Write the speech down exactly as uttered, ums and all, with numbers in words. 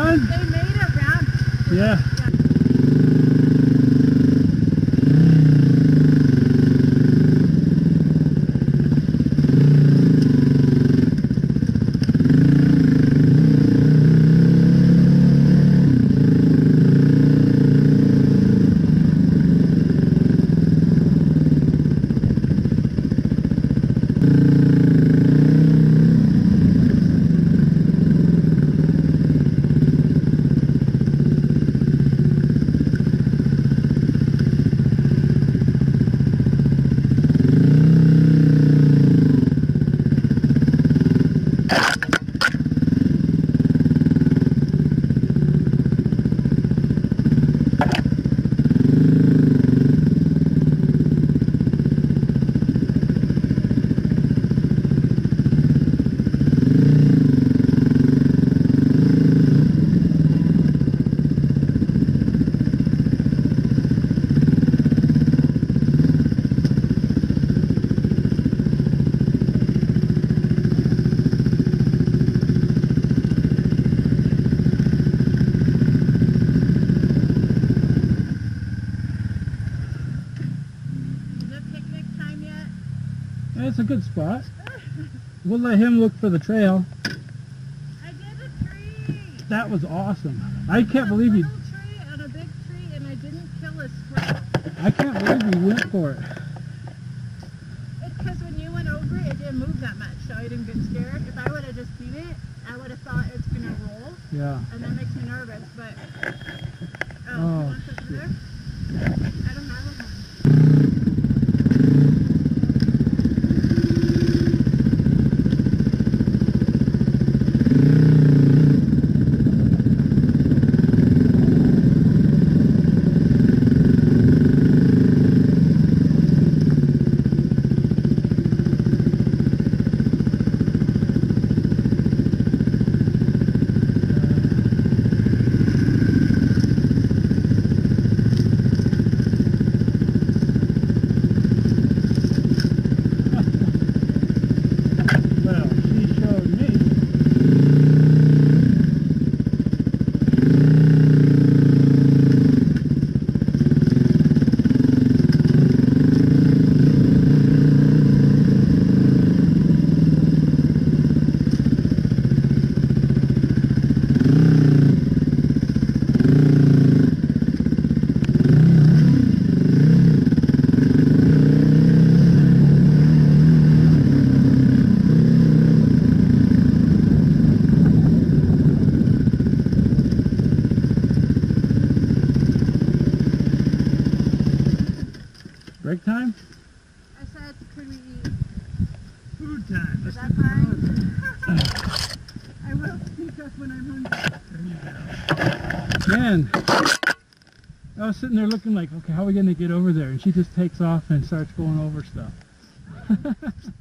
fun? They made a ramp. Yeah. It's a good spot. We'll let him look for the trail. I did a tree. That was awesome. I can't believe you. A little tree and a big tree, and I didn't kill a squirrel. I can't believe you went for it. It's because when you went over it, it didn't move that much, so I didn't get scared. If I would have just seen it, I would have thought it's gonna roll. Yeah. And that makes me nervous. But oh, Oh, you want this shit. there? I don't have one. Well, she showed me. Break time? I said, could we eat? Food time. Is that fine? I will speak up when I'm hungry. Man, I was sitting there looking like, okay, how are we going to get over there? And she just takes off and starts going over stuff.